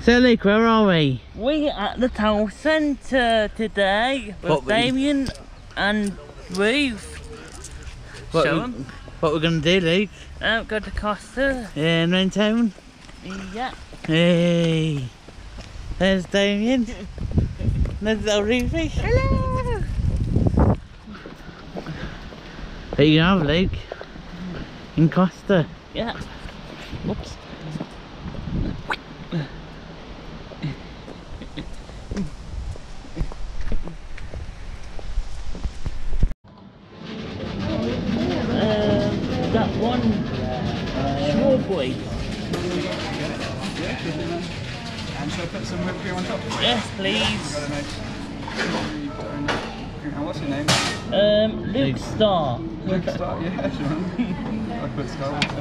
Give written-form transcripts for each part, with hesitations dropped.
So Luke, where are we? We're at the town centre today with Damien and Ruth. What we're going to do, Luke? Go to Costa. Yeah, in town? Yeah. Hey, there's Damien. There's little Ruthie. Hello. What are you going to have, Luke? In Costa? Yeah. Oops. That one small boy. And shall I put some whipped cream on top? Yes, please. Got a nice and what's your name? Luke Star. Luke Star, yeah, sure. I put Star Wars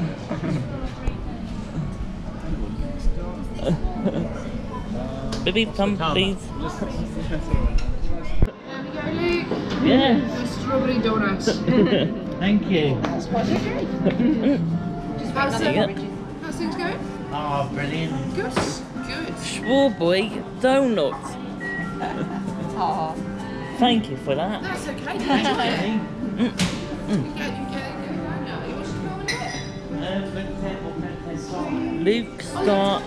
in it. Baby, come please. There we go, Luke. Yes. Strawberry donuts. Thank you. How's things going? Oh, brilliant. Good. Good. Small boy donuts. Oh, Thank you for that. that's okay. You enjoy it. You get Luke Star.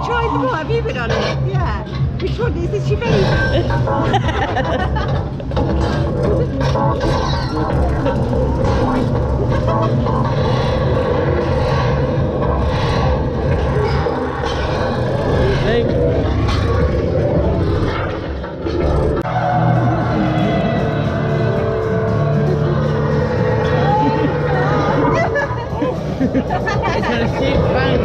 tried them all? Have you been on it? Yeah. Which one is this your favourite? It's gonna shoot bank.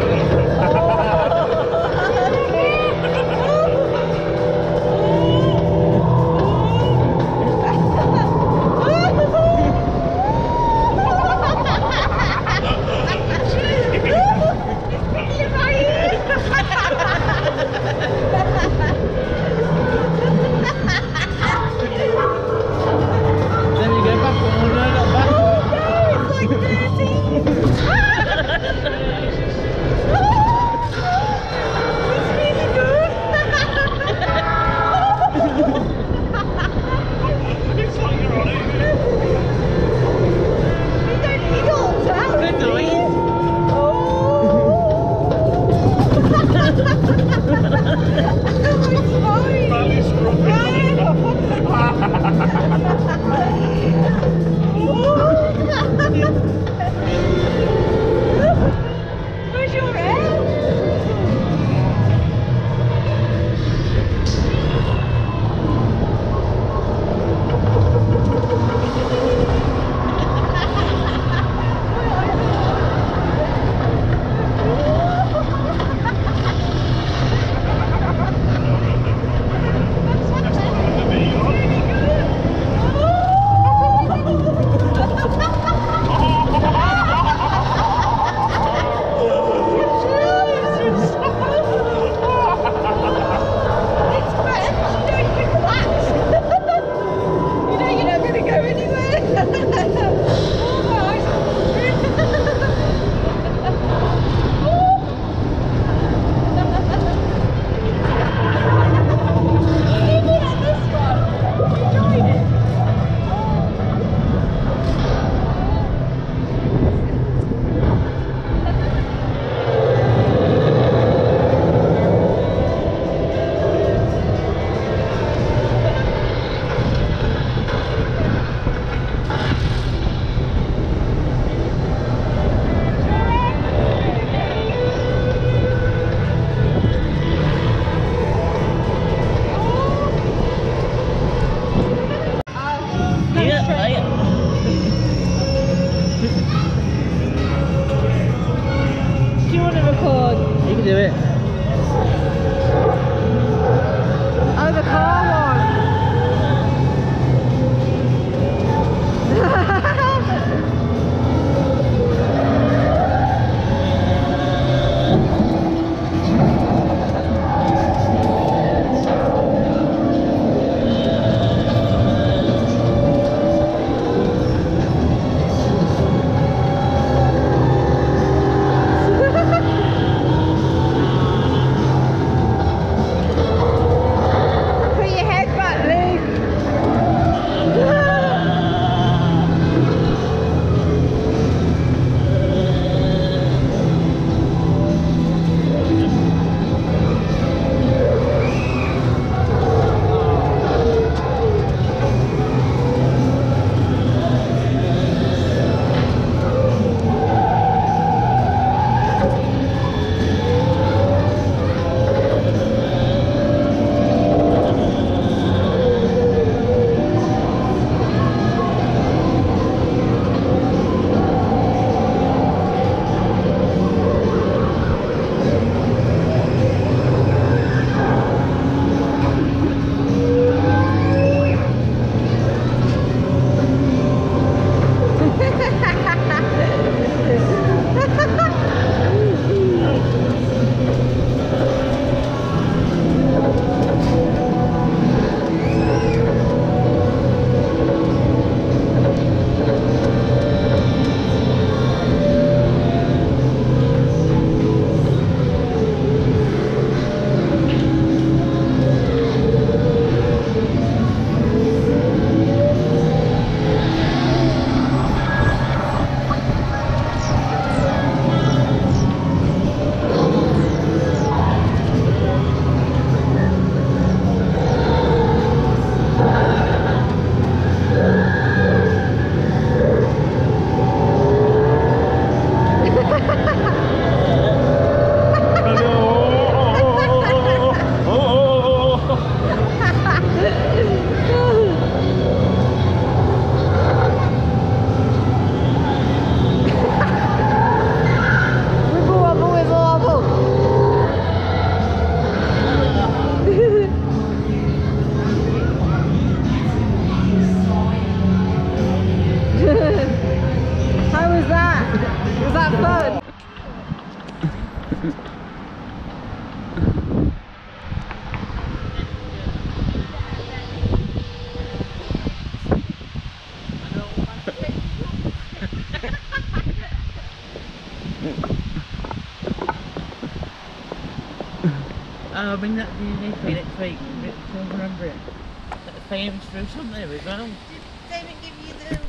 I'll bring that DNA for you next week. Remember it. That famous through something there as well. Did David give you the